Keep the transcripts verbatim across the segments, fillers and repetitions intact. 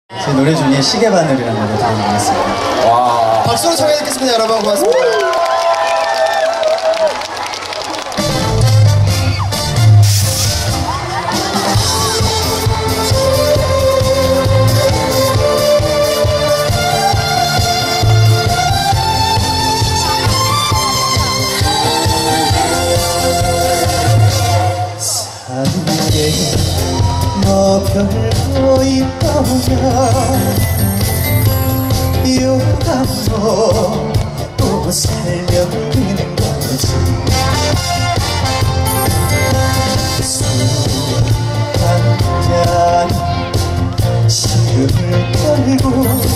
제 노래 중에 시계바늘이라는 노래 들어보겠습니다. 와. 박수로 청해 듣겠습니다, 여러분. 고맙습니다. 사는게 뭐 별거 있더냐 요감으로 또 살면 되는 거지. 술 한잔 시름을 걸고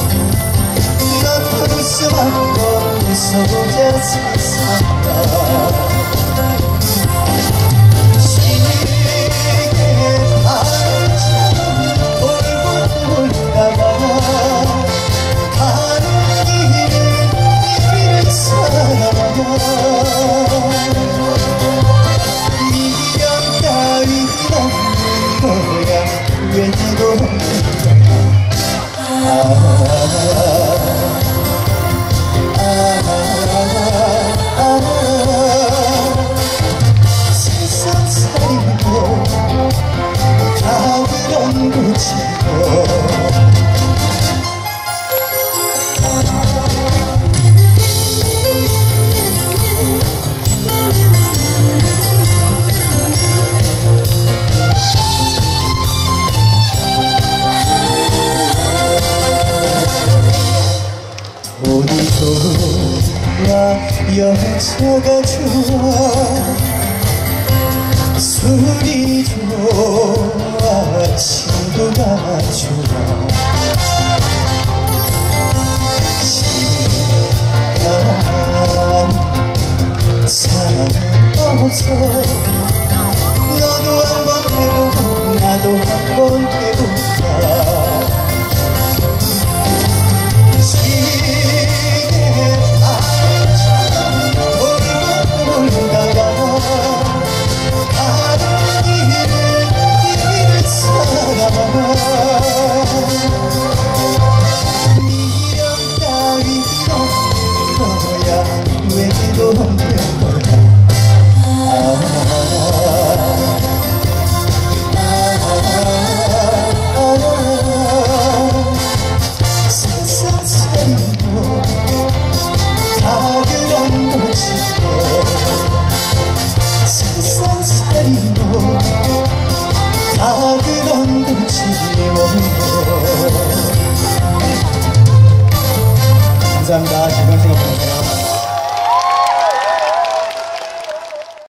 너를 수만고 웃어보자 세상아. 미련 따윈 없는 거야 왜도 없는 거야. 아, 아, 아, 세상 살이고 다 그런 거지. 돈이 좋아 여자가 좋아 술이 좋아 친구가 좋아 시간 사랑 없어. 너도 한번 해보고 나도 한번 해볼까. 미련 따윈 없는 거야 왜도 없는 거야. 아, 아, 아, 세상 살이고 다 그런 거지. 세상 살이고 다 그런 거지. 감사합니다. 즐거운 시간 보내세요.